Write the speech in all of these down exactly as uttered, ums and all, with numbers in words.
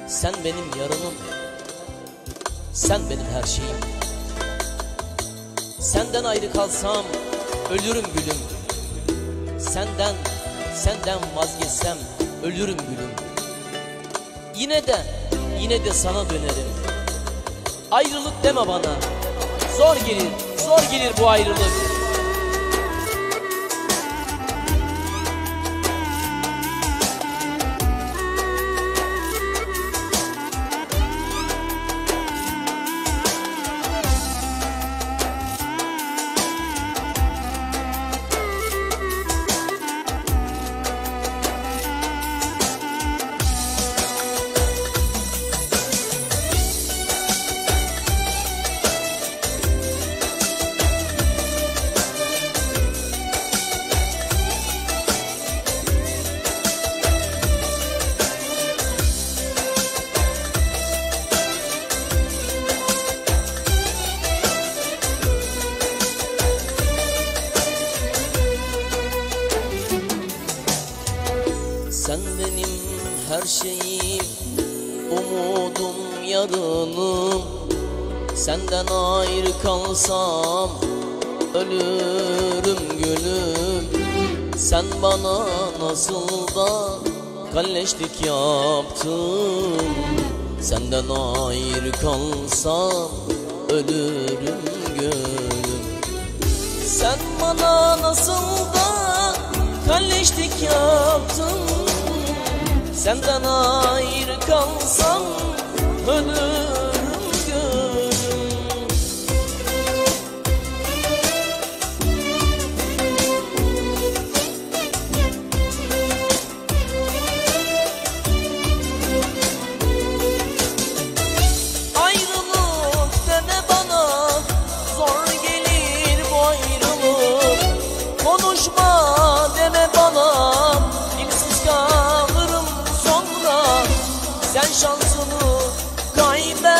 Sen benim yarınım, sen benim her şeyim. Senden ayrı kalsam ölürüm gülüm. Senden, senden vazgeçsem ölürüm gülüm. Yine de, yine de sana dönerim. Ayrılık deme bana, zor gelir, zor gelir bu ayrılık. Sen benim her şeyim, umudum, yarınım. Senden ayrı kalsam ölürüm gülüm. Sen bana nasıl da kalleşlik yaptın. Senden ayrı kalsam ölürüm gülüm. Sen bana nasıl da kalleşlik yaptın. Senden ayrı kalsam ölürüm gülüm. Ayrılık deme bana, zor gelir bu ayrılık. Konuşma deme bana, dilsiz kalırım sonra. Sen şansını kaybettin.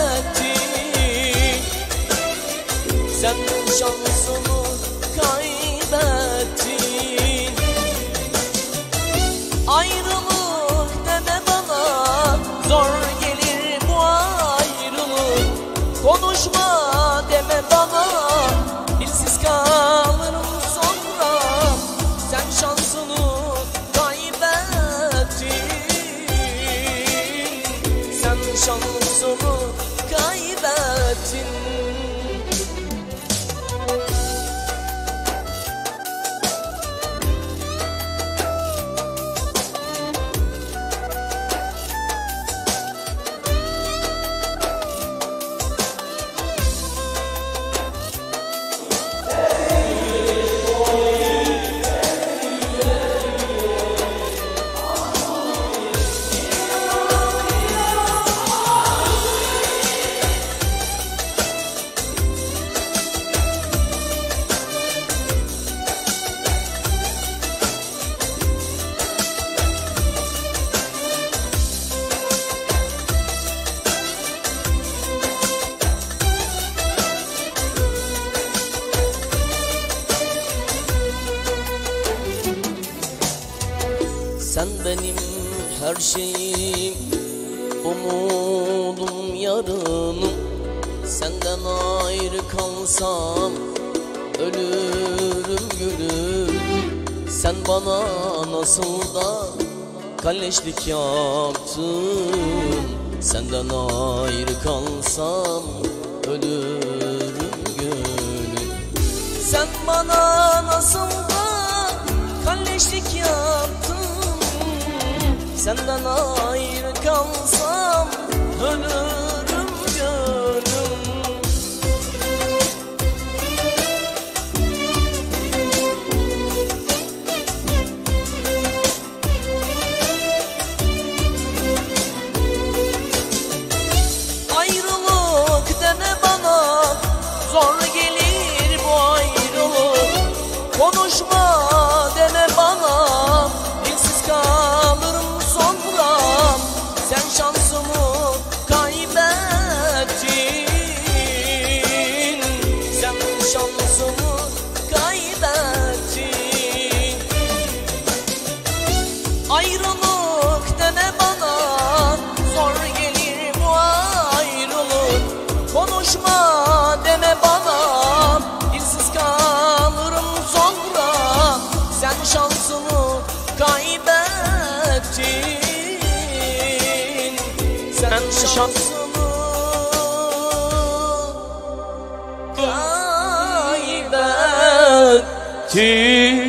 Sen şansını kaybettin. Ayrılık deme bana, zor gelir bu ayrılık. Konuşma deme bana, dilsiz kalırım sonra. Sen şansını kaybettin. Sen şansını kaybettin. Sen benim her şeyim, umudum, yarınım. Senden ayrı kalsam ölürüm gülüm. Sen bana nasıl da kalleşlik yaptın. Senden ayrı kalsam ölürüm gülüm. Sen bana nasıl da kalleşlik yaptın. Senden ayrı kalsam ölürüm gönlüm. Ayrılık deme bana, zor gelir bu ayrılık. Konuşma deme bana, dilsiz kalırım sonra. Sen şansımı kaybettin. Sen şansımı kaybettin. Ayrılık deme bana, zor kavuşma deme bana, dilsiz kalırım sonra. Sen şansını kaybettin, sen şansını kaybettin.